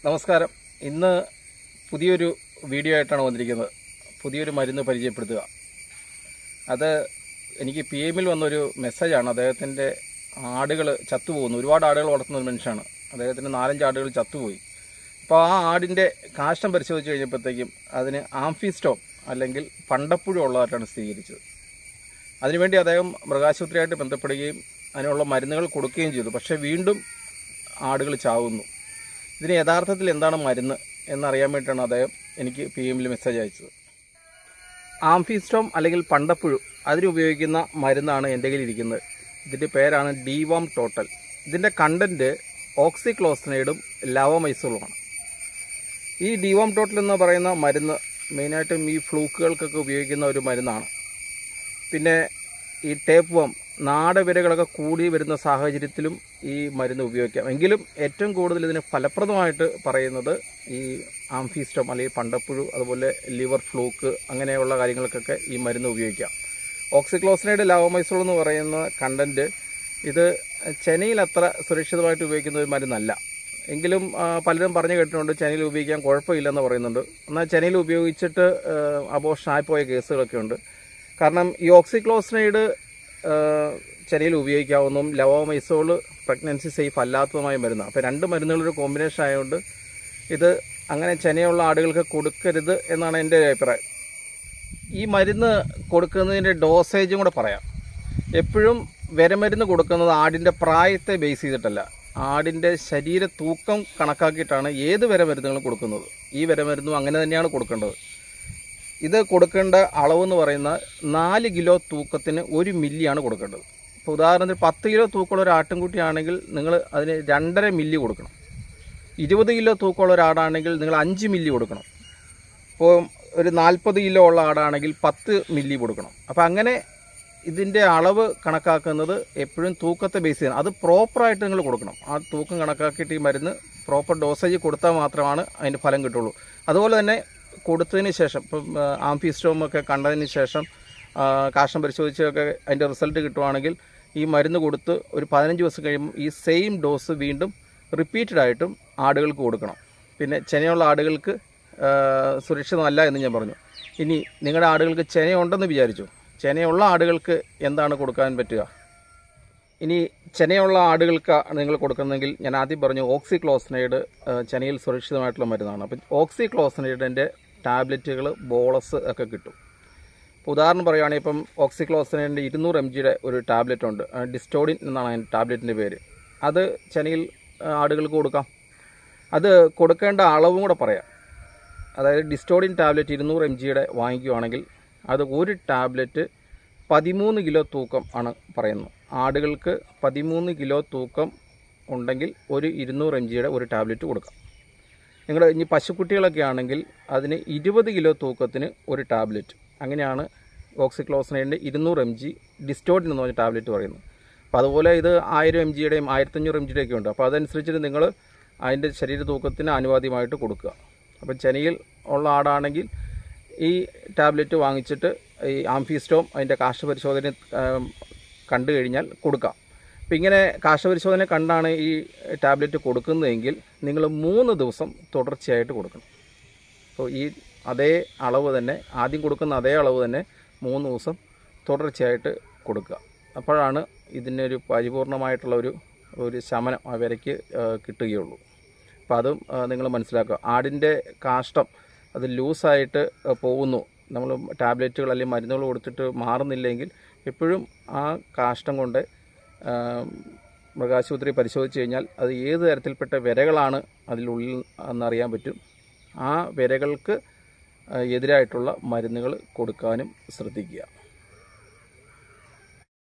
നമസ്കാരം. ഇന്ന് പുതിയൊരു വീഡിയോ ആയിട്ടാണ് വന്നിരിക്കുന്നത്. പുതിയൊരു മരുന്ന് പരിചയപ്പെടുത്തുക. അത് എനിക്ക് PM-ൽ വന്നൊരു മെസ്സേജാണ്. അദ്ദേഹത്തിൻ്റെ ആടുകൾ ചത്തുപോകുന്നു. ഒരുപാട് ആടുകൾ വളർത്തുന്ന ഒരു മനുഷ്യനാണ്. അദ്ദേഹത്തിന് 4-5 ആടുകൾ ചത്തുപോയി. അപ്പോൾ ആ ആടിൻ്റെ കാഷ്ടം പരിശോധിച്ച് കഴിഞ്ഞപ്പോഴത്തേക്കും അതിന് ആംഫിസ്റ്റോം അല്ലെങ്കിൽ പണ്ടപ്പുഴു ഉള്ളതായിട്ടാണ് സ്ഥിരീകരിച്ചത്. അതിനുവേണ്ടി അദ്ദേഹം മൃഗാശുപത്രിയായിട്ട് ബന്ധപ്പെടുകയും അതിനുള്ള മരുന്നുകൾ കൊടുക്കുകയും ചെയ്തു. പക്ഷേ വീണ്ടും ആടുകൾ ചാവുന്നു. ഇതിന് യഥാർത്ഥത്തിൽ എന്താണ് മരുന്ന് എന്നറിയാൻ വേണ്ടിയിട്ടാണ് അദ്ദേഹം എനിക്ക് PM-ൽ മെസ്സേജ് അയച്ചത്. ആംഫിസ്റ്റോം അല്ലെങ്കിൽ പണ്ടപ്പുഴു അതിനുപയോഗിക്കുന്ന മരുന്നാണ് എൻ്റെ കയ്യിലിരിക്കുന്നത്. ഇതിൻ്റെ പേരാണ് ഡിവാം ടോട്ടൽ. ഇതിൻ്റെ കണ്ടൻറ്റ് ഓക്സിക്ലോസനൈഡും ലവമൈസോളുമാണ്. ഈ ഡിവാം ടോട്ടൽ എന്ന് പറയുന്ന മരുന്ന് മെയിനായിട്ടും ഈ ഫ്ലൂക്കുകൾക്കൊക്കെ ഉപയോഗിക്കുന്ന ഒരു മരുന്നാണ്. പിന്നെ ഈ ടേപ്പ് വം നാടവിരകളൊക്കെ കൂടി വരുന്ന സാഹചര്യത്തിലും ഈ മരുന്ന് ഉപയോഗിക്കാം. എങ്കിലും ഏറ്റവും കൂടുതൽ ഇതിന് ഫലപ്രദമായിട്ട് പറയുന്നത് ഈ ആംഫിസ്റ്റോം അല്ലെങ്കിൽ പണ്ടപ്പുഴു, അതുപോലെ ലിവർ ഫ്ലൂക്ക് അങ്ങനെയുള്ള കാര്യങ്ങൾക്കൊക്കെ ഈ മരുന്ന് ഉപയോഗിക്കാം. ഓക്സിക്ലോസനൈഡ് ലവമൈസോൾ എന്ന് പറയുന്ന കണ്ടൻറ്റ് ഇത് ചെനയിൽ അത്ര സുരക്ഷിതമായിട്ട് ഉപയോഗിക്കുന്ന ഒരു മരുന്നല്ല. എങ്കിലും പലരും പറഞ്ഞു കേട്ടിട്ടുണ്ട് ചെനയിൽ ഉപയോഗിക്കാൻ കുഴപ്പമില്ലെന്ന് പറയുന്നുണ്ട്. എന്നാൽ ചെനയിൽ ഉപയോഗിച്ചിട്ട് അബോർഷൻ ആയിപ്പോയ കേസുകളൊക്കെ ഉണ്ട്. കാരണം ഈ ഓക്സിക്ലോസനൈഡ് ചെനയിൽ ഉപയോഗിക്കാവുന്നതും ലവമൈസോൾ പ്രഗ്നൻസി സേഫ് അല്ലാത്തതുമായ മരുന്നാണ്. അപ്പോൾ രണ്ട് മരുന്നുകളൊരു കോമ്പിനേഷൻ ആയതുകൊണ്ട് ഇത് അങ്ങനെ ചെനയുള്ള ആടുകൾക്ക് കൊടുക്കരുത് എന്നാണ് എൻ്റെ അഭിപ്രായം. ഈ മരുന്ന് കൊടുക്കുന്നതിൻ്റെ ഡോസേജും കൂടെ പറയാം. എപ്പോഴും വിരമരുന്ന് കൊടുക്കുന്നത് ആടിൻ്റെ പ്രായത്തെ ബേസ് ചെയ്തിട്ടല്ല, ആടിൻ്റെ ശരീര തൂക്കം കണക്കാക്കിയിട്ടാണ് ഏത് വിരമരുന്നുകളും കൊടുക്കുന്നത്. ഈ വിരമരുന്നും അങ്ങനെ തന്നെയാണ് കൊടുക്കേണ്ടത്. ഇത് കൊടുക്കേണ്ട അളവെന്ന് പറയുന്ന 4 കിലോ തൂക്കത്തിന് 1 മില്ലിയാണ് കൊടുക്കേണ്ടത്. ഇപ്പോൾ ഉദാഹരണത്തിന് 10 കിലോ തൂക്കമുള്ള ഒരു ആട്ടിൻകുട്ടിയാണെങ്കിൽ നിങ്ങൾ അതിന് 2.5 മില്ലി കൊടുക്കണം. 20 കിലോ തൂക്കമുള്ള ഒരു ആടാണെങ്കിൽ നിങ്ങൾ 5 മില്ലി കൊടുക്കണം. ഇപ്പോൾ ഒരു 40 കിലോ ഉള്ള ആടാണെങ്കിൽ 10 മില്ലി കൊടുക്കണം. അപ്പോൾ അങ്ങനെ ഇതിൻ്റെ അളവ് കണക്കാക്കുന്നത് എപ്പോഴും തൂക്കത്തെ ബേസ് ചെയ്യണം. അത് പ്രോപ്പറായിട്ട് നിങ്ങൾ കൊടുക്കണം. ആ തൂക്കം കണക്കാക്കിയിട്ട് ഈ മരുന്ന് പ്രോപ്പർ ഡോസേജ് കൊടുത്താൽ മാത്രമാണ് അതിൻ്റെ ഫലം കിട്ടുള്ളൂ. അതുപോലെ തന്നെ കൊടുത്തതിന് ശേഷം ഇപ്പം ആംഫിസ്റ്റോം ഒക്കെ കണ്ടതിന് ശേഷം കാഷ്ടം പരിശോധിച്ചൊക്കെ അതിൻ്റെ റിസൾട്ട് കിട്ടുവാണെങ്കിൽ ഈ മരുന്ന് കൊടുത്ത് ഒരു 15 ദിവസം കഴിയുമ്പോൾ ഈ സെയിം ഡോസ് വീണ്ടും റിപ്പീറ്റഡ് ആയിട്ടും ആടുകൾക്ക് കൊടുക്കണം. പിന്നെ ചെനയുള്ള ആടുകൾക്ക് സുരക്ഷിതമല്ല എന്ന് ഞാൻ പറഞ്ഞു. ഇനി നിങ്ങളുടെ ആടുകൾക്ക് ചെനയുണ്ടെന്ന് വിചാരിച്ചു. ചെനയുള്ള ആടുകൾക്ക് എന്താണ് കൊടുക്കാൻ പറ്റുക? ഇനി ചെനയുള്ള ആടുകൾക്ക് നിങ്ങൾ കൊടുക്കുന്നതെങ്കിൽ ഞാൻ ആദ്യം പറഞ്ഞു ഓക്സിക്ലോസനൈഡ് ചെനയിൽ സുരക്ഷിതമായിട്ടുള്ള മരുന്നാണ്. അപ്പം ഓക്സിക്ലോസനൈഡിൻ്റെ ടാബ്ലറ്റുകൾ ബോളസ് ഒക്കെ കിട്ടും. ഇപ്പോൾ ഉദാഹരണം പറയുകയാണെങ്കിൽ ഇപ്പം ഓക്സിക്ലോസനൈഡിൻ്റെ 200 mg ഒരു ടാബ്ലറ്റ് ഉണ്ട്. ഡിസ്റ്റോഡിൻ എന്നാണ് അതിൻ്റെ ടാബ്ലറ്റിൻ്റെ പേര്. അത് ചെനയിൽ ആടുകൾക്ക് കൊടുക്കാം. അത് കൊടുക്കേണ്ട അളവും കൂടെ പറയാം. അതായത് ഡിസ്റ്റോഡിൻ ടാബ്ലറ്റ് 200 mg വാങ്ങിക്കുകയാണെങ്കിൽ അത് ഒരു ടാബ്ലറ്റ് 13 കിലോ തൂക്കം ആണ് പറയുന്നത്. ആടുകൾക്ക് 13 കിലോ തൂക്കം ഉണ്ടെങ്കിൽ ഒരു 200 mg ഒരു ടാബ്ലറ്റ് കൊടുക്കാം. നിങ്ങൾ ഇനി പശുക്കുട്ടികളൊക്കെ ആണെങ്കിൽ അതിന് 20 കിലോ തൂക്കത്തിന് ഒരു ടാബ്ലറ്റ്. അങ്ങനെയാണ് ഓക്സിക്ലോസനൈഡിൻ്റെ 200 mg ഡിസ്റ്റോഡിൻ എന്ന് പറഞ്ഞ ടാബ്ലറ്റ് പറയുന്നത്. അപ്പോൾ അതുപോലെ ഇത് 1000 mg 1500 mg ഒക്കെ ഉണ്ട്. അപ്പോൾ അതനുസരിച്ചിട്ട് നിങ്ങൾ അതിൻ്റെ ശരീര തൂക്കത്തിന് അനുവാദ്യമായിട്ട് കൊടുക്കുക. അപ്പം ചെനയിൽ ഉള്ള ആടാണെങ്കിൽ ഈ ടാബ്ലറ്റ് വാങ്ങിച്ചിട്ട് ഈ ആംഫിസ്റ്റോം അതിൻ്റെ കാഷ്ടപരിശോധന കണ്ടു കഴിഞ്ഞാൽ കൊടുക്കാം. അപ്പോൾ ഇങ്ങനെ കാഷ്ടപരിശോധന കണ്ടാണ് ഈ ടാബ്ലറ്റ് കൊടുക്കുന്നതെങ്കിൽ നിങ്ങൾ 3 ദിവസം തുടർച്ചയായിട്ട് കൊടുക്കണം. അപ്പോൾ ഈ അതേ അളവ് തന്നെ ആദ്യം കൊടുക്കുന്ന അതേ അളവ് തന്നെ 3 ദിവസം തുടർച്ചയായിട്ട് കൊടുക്കുക. അപ്പോഴാണ് ഇതിനൊരു പരിപൂർണമായിട്ടുള്ള ഒരു ശമനം ആ വിരയ്ക്ക് കിട്ടുകയുള്ളൂ. അപ്പോൾ അതും നിങ്ങൾ മനസ്സിലാക്കുക. ആടിൻ്റെ കാഷ്ടം അത് ലൂസായിട്ട് പോകുന്നു, നമ്മൾ ടാബ്ലറ്റുകൾ അല്ലെങ്കിൽ മരുന്നുകൾ കൊടുത്തിട്ട് മാറുന്നില്ലെങ്കിൽ എപ്പോഴും ആ കാഷ്ടം കൊണ്ട് മൃഗാശുപത്രി പരിശോധിച്ച് കഴിഞ്ഞാൽ അത് ഏത് തരത്തിൽപ്പെട്ട വിരകളാണ് അതിലുള്ളിൽ എന്നറിയാൻ പറ്റും. ആ വിരകൾക്ക് എതിരായിട്ടുള്ള മരുന്നുകൾ കൊടുക്കാനും ശ്രദ്ധിക്കുക.